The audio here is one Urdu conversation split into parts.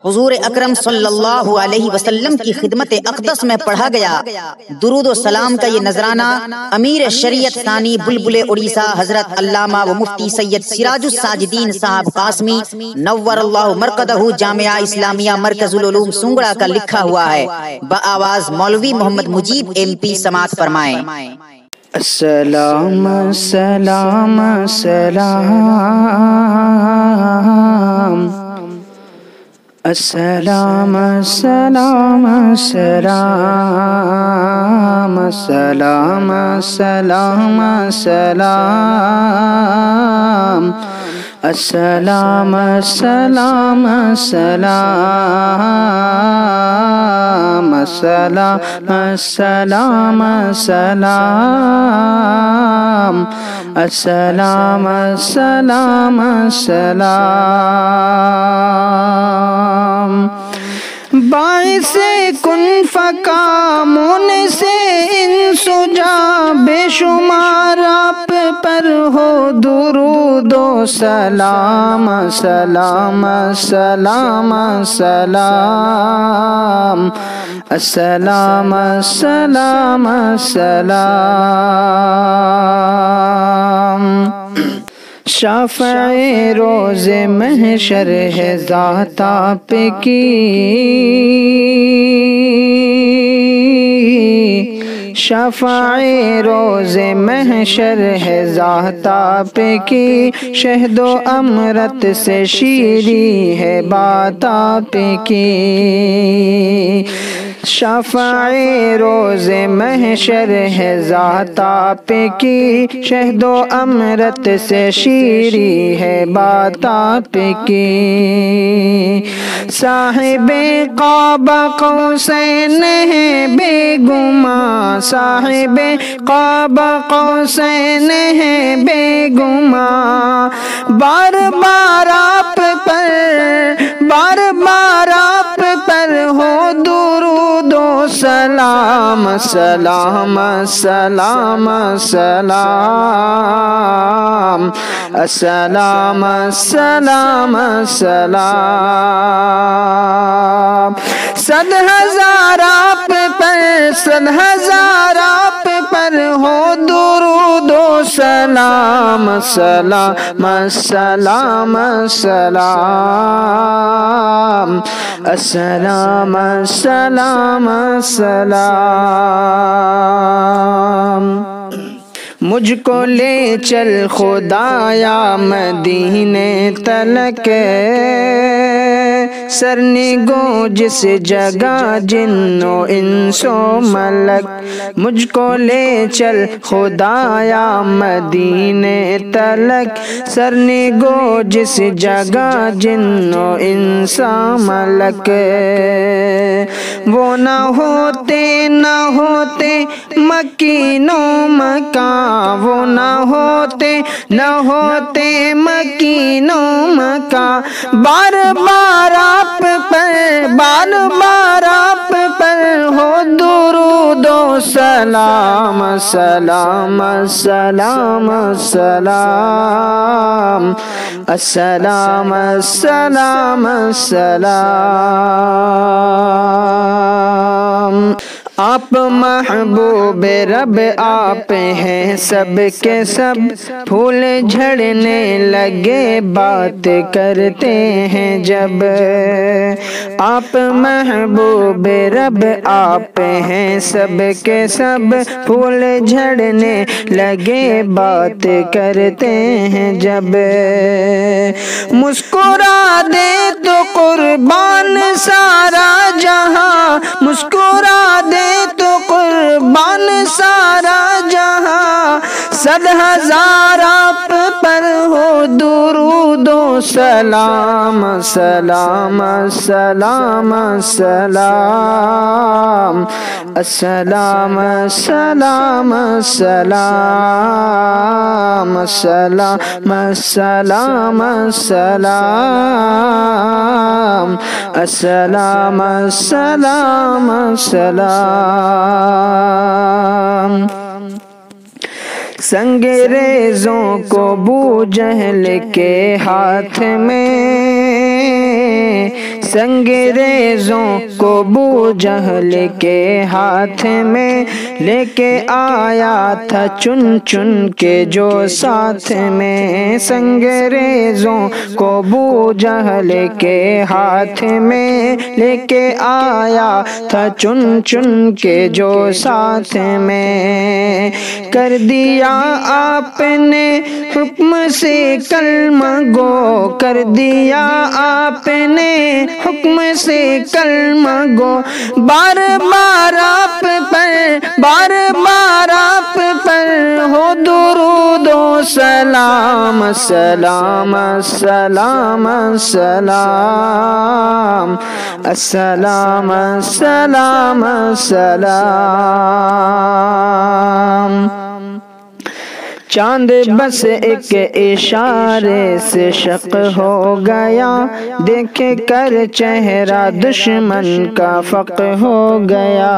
حضور اکرم صلی اللہ علیہ وسلم کی خدمت اقدس میں پڑھا گیا درود و سلام کا یہ نذرانہ امیر شریعت ثانی بلبل اڑیسہ حضرت علامہ و مفتی سید سراج الساجدین صاحب قاسمی نور اللہ مرقدہ جامعہ اسلامیہ مرکز العلوم سنگڑا کا لکھا ہوا ہے، بآواز مولوی محمد مجیب MP سماعت فرمائیں۔ السلام السلام السلام السلام السلام السلام السلام السلام السلام السلام السلام السلام السلام السلام السلام السلام باعث کن فکامون سے انسجا بے شمار آپ پر ہو درود و سلام سلام سلام سلام السلام السلام السلام شافع روز محشر ہے ذات آپ کی، شفاع روز محشر ہے ذات آپ کی، شہد و امرت سے شیریں ہے بات آپ کی، شفاع روز محشر ہے ذات آپ کی، شہد و امرت سے شیریں ہے بات آپ کی، صاحب قاب قوسین ہے بے گماں، صاحب قاب قوسین ہے بے گماں، بار بار آپ پر ہو درود و سلام سلام سلام سلام السلام السلام السلام صد ہزار آپ پر ہو درود و سلام سلام السلام السلام السلام السلام السلام مجھ کو لے چل خدایا مدینے تلک، سرنگو جس جگہ جن و انس و ملک، مجھ کو لے چل خدایا مدینے تلک، سرنگو جس جگہ جن و انس ملک، وہ نہ ہوتے مکین و مکان، وہ نہ ہوتے مکین و مکان، بار بار آپ پر ہو درود و سلام سلام سلام سلام السلام السلام السلام آپ محبوب رب آپ ہیں سب کے سب، پھول جھڑنے لگے بات کرتے ہیں جب، آپ محبوب رب آپ ہیں سب کے سب، پھول جھڑنے لگے بات کرتے ہیں جب، مسکرا دے تو قربان سارا جہاں، مسکرا دے تو قربان سارا جہاں، صد ہزار آپ پر ہو درود و سلام سلام سلام سلام السلام السلام السلام السلام السلام السلام السلام السلام السلام سنگریزوں کو بو جہل کے ہاتھ میں سنگریزوں کو ابو جہل کے ہاتھ میں لے کے آیا تھا چن چن کے جو ساتھ میں، سنگریزوں کو ابو جہل کے ہاتھ میں لے کے آیا تھا چن چن کے جو ساتھ میں، کر دیا آپ نے حکم سے کلمہ گو، کر دیا آپ نے حکم سے کلمہ گو، بار بار آپ پر، بار بار آپ پر ہو درود و سلام، سلام سلام سلام، السلام السلام السلام۔ چاند بس ایک اشارے سے شق ہو گیا، دیکھ کر چہرہ دشمن کا فق ہو گیا،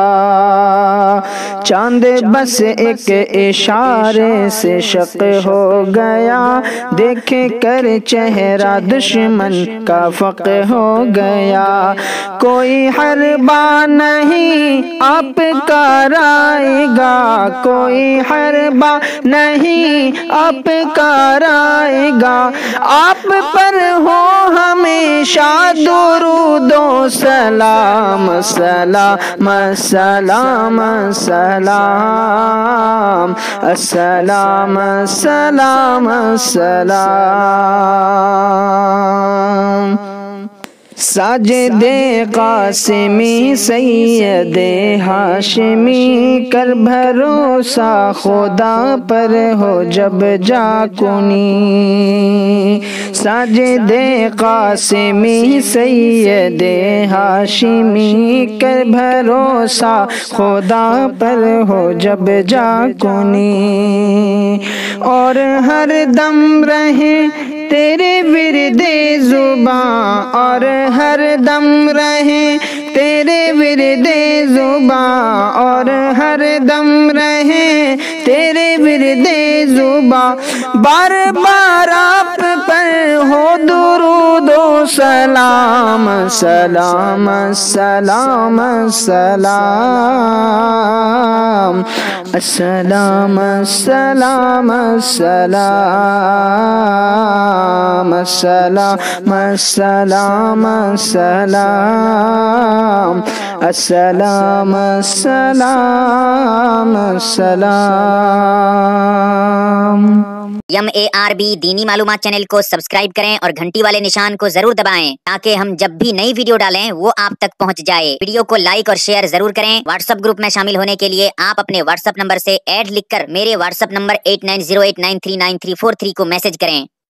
چاند بس ایک اشارے سے شق ہو گیا، دیکھ کر چہرہ دشمن کا فق ہو گیا، کوئی حربہ نہیں آپ کا رائے گا، کوئی حربہ نہیں آپ کا رائے گا، آپ پر ہو ہمیشہ درود و سلام، سلام سلام سلام، السلام السلام السلام۔ ساجد قاسمی سید ہاشمی کر بھروسہ خدا پر ہو جب جا کنی، ساجد قاسمی سید ہاشمی کر بھروسہ خدا پر ہو جب جا کنی، اور ہر دم رہے تیرے ورد زباں، اور ہر دم رہے تیرے ورد زباں، اور ہر دم رہے تیرے ورد زباں، بار بار آپ پر ہو درود و سلام، سلام سلام سلام، السلام السلام السلام، السلام السلام السلام، السلام السلام السلام۔ MARB دینی معلومات چینل کو سبسکرائب کریں اور گھنٹی والے نشان کو ضرور دبائیں تاکہ ہم جب بھی نئی ویڈیو ڈالیں وہ آپ تک پہنچ جائے۔ ویڈیو کو لائک اور شیئر ضرور کریں۔ واٹس ایپ گروپ میں شامل ہونے کے لیے آپ اپنے واٹس ایپ نمبر سے ایڈ لکھ کر میرے واٹس ایپ نمبر 8908939343 کو میسج کریں۔